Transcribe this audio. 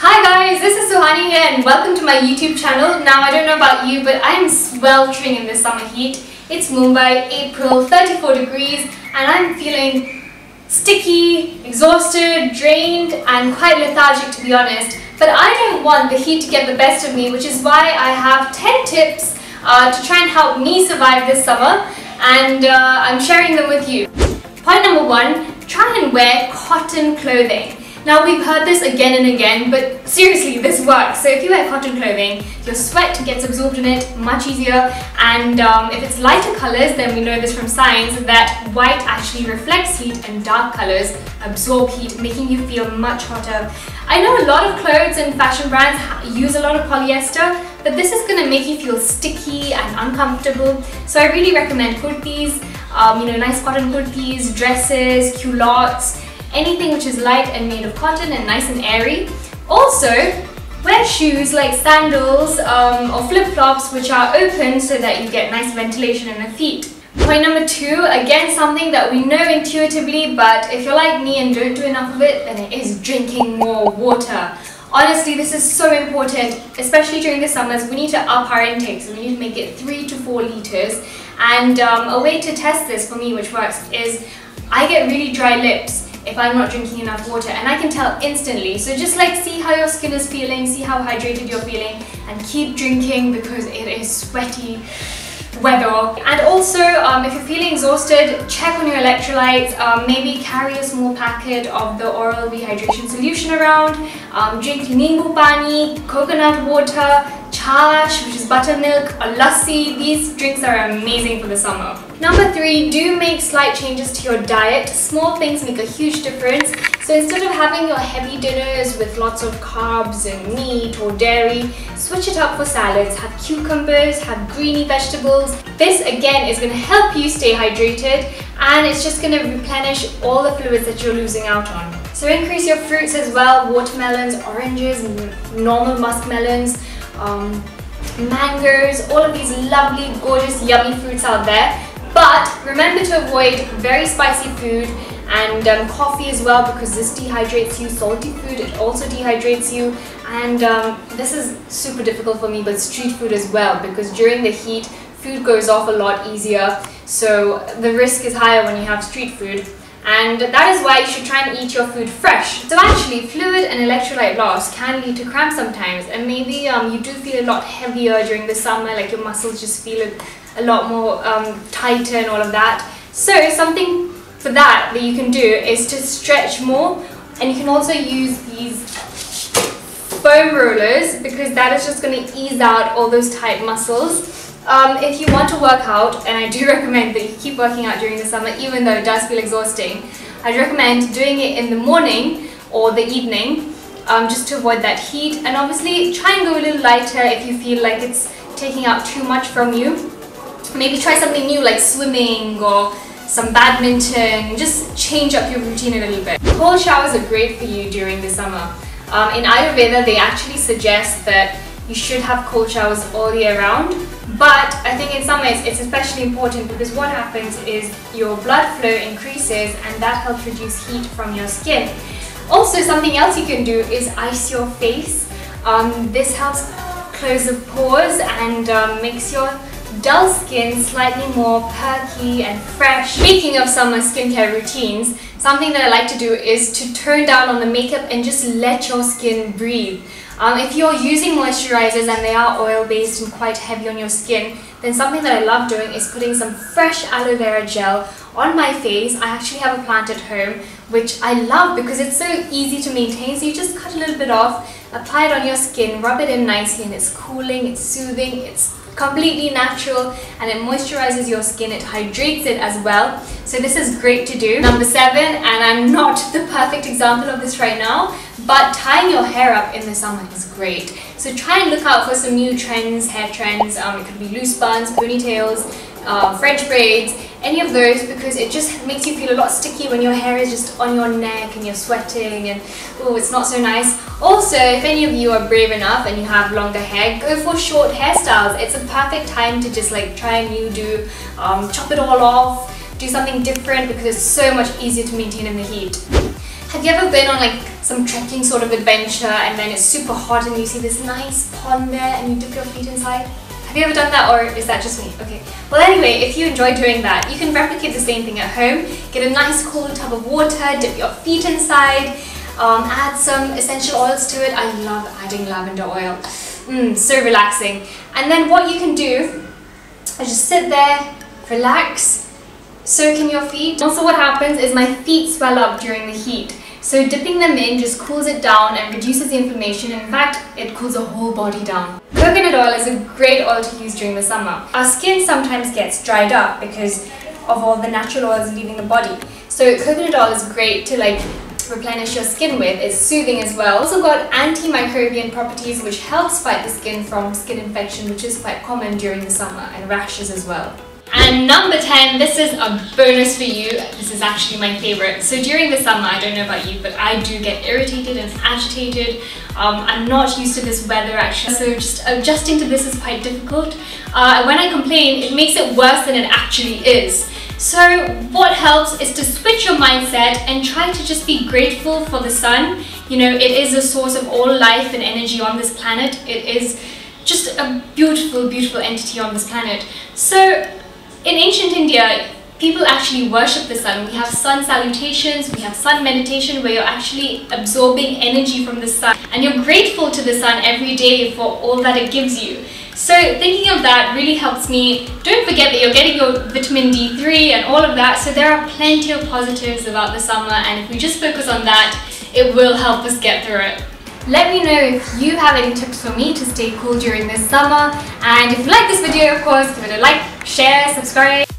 Hi guys, this is Suhani here and welcome to my YouTube channel. Now I don't know about you, but I am sweltering in this summer heat. It's Mumbai, April, 34 degrees and I'm feeling sticky, exhausted, drained and quite lethargic to be honest. But I don't want the heat to get the best of me, which is why I have 10 tips to try and help me survive this summer, and I'm sharing them with you. Point number 1, try and wear cotton clothing. Now we've heard this again and again, but seriously this works. So if you wear cotton clothing, your sweat gets absorbed in it much easier, and if it's lighter colors, then we know this from science that white actually reflects heat and dark colors absorb heat, making you feel much hotter. I know a lot of clothes and fashion brands use a lot of polyester, but this is going to make you feel sticky and uncomfortable. So I really recommend kurtis, nice cotton kurtis, dresses, culottes, anything which is light and made of cotton and nice and airy. Also, wear shoes like sandals or flip-flops which are open so that you get nice ventilation in the feet. Point number 2, again something that we know intuitively, but if you're like me and don't do enough of it, then it is drinking more water. Honestly, this is so important, especially during the summers. We need to up our intake, so we need to make it 3 to 4 liters. And a way to test this for me, which works, is I get really dry lips if I'm not drinking enough water, and I can tell instantly. So just like see how your skin is feeling, see how hydrated you're feeling, and keep drinking because it is sweaty weather. And also, if you're feeling exhausted, check on your electrolytes. Maybe carry a small packet of the oral rehydration solution around. Drink nimbu pani, coconut water, chash, which is buttermilk, or lassi. These drinks are amazing for the summer. Number 3, do make slight changes to your diet. Small things make a huge difference. So instead of having your heavy dinners with lots of carbs and meat or dairy, switch it up for salads. Have cucumbers, have greeny vegetables. This again is going to help you stay hydrated, and it's just going to replenish all the fluids that you're losing out on. So increase your fruits as well, watermelons, oranges, normal muskmelons, mangoes, all of these lovely, gorgeous, yummy fruits out there. But remember to avoid very spicy food and coffee as well, because this dehydrates you. Salty food, it also dehydrates you. And this is super difficult for me, but street food as well, because during the heat, food goes off a lot easier. So the risk is higher when you have street food. And that is why you should try and eat your food fresh. So actually, fluid and electrolyte loss can lead to cramps sometimes, and maybe you do feel a lot heavier during the summer, like your muscles just feel a lot more tighter and all of that. So something for that you can do is to stretch more, and you can also use these foam rollers, because that is just going to ease out all those tight muscles. If you want to work out, and I do recommend that you keep working out during the summer even though it does feel exhausting, I'd recommend doing it in the morning or the evening, just to avoid that heat. And obviously try and go a little lighter if you feel like it's taking out too much from you. Maybe try something new like swimming or some badminton. Just change up your routine a little bit. Cold showers are great for you during the summer. In Ayurveda, they actually suggest that you should have cold showers all year round, but I think in summer it's especially important, because what happens is your blood flow increases and that helps reduce heat from your skin. Also, something else you can do is ice your face. This helps close the pores and makes your dull skin slightly more perky and fresh. Speaking of summer skincare routines, something that I like to do is to turn down on the makeup and just let your skin breathe. If you're using moisturizers and they are oil-based and quite heavy on your skin, then something that I love doing is putting some fresh aloe vera gel on my face. I actually have a plant at home, which I love because it's so easy to maintain. So you just cut a little bit off, apply it on your skin, rub it in nicely, and it's cooling, it's soothing, it's completely natural, and it moisturizes your skin, it hydrates it as well. So this is great to do. Number 7, and I'm not the perfect example of this right now, but tying your hair up in the summer is great. So try and look out for some new trends, hair trends. It could be loose buns, ponytails, French braids, any of those, because it just makes you feel a lot sticky when your hair is just on your neck and you're sweating and oh, it's not so nice. Also, if any of you are brave enough and you have longer hair, go for short hairstyles. It's a perfect time to just like try a new do, chop it all off, do something different, because it's so much easier to maintain in the heat. Have you ever been on like some trekking sort of adventure and then it's super hot and you see this nice pond there and you dip your feet inside? Have you ever done that, or is that just me? Okay. Well anyway, if you enjoy doing that, you can replicate the same thing at home. Get a nice cold tub of water, dip your feet inside, add some essential oils to it. I love adding lavender oil. So relaxing. And then what you can do is just sit there, relax, soak in your feet. Also what happens is my feet swell up during the heat. So dipping them in just cools it down and reduces the inflammation. In fact, it cools the whole body down. Coconut oil is a great oil to use during the summer. Our skin sometimes gets dried up because of all the natural oils leaving the body. So coconut oil is great to like replenish your skin with. It's soothing as well. Also got antimicrobial properties which helps fight the skin from skin infection, which is quite common during the summer, and rashes as well. And number 10, this is a bonus for you. This is actually my favorite. So during the summer, I don't know about you, but I do get irritated and agitated. I'm not used to this weather actually, so just adjusting to this is quite difficult. When I complain, it makes it worse than it actually is. So what helps is to switch your mindset and try to just be grateful for the sun. You know, it is a source of all life and energy on this planet. It is just a beautiful, beautiful entity on this planet. So in ancient India, people actually worship the sun. We have sun salutations, we have sun meditation where you're actually absorbing energy from the sun and you're grateful to the sun every day for all that it gives you. So thinking of that really helps me. Don't forget that you're getting your vitamin D3 and all of that, so there are plenty of positives about the summer, and if we just focus on that, it will help us get through it. Let me know if you have any tips for me to stay cool during this summer, and if you like this video, of course, give it a like, share, subscribe.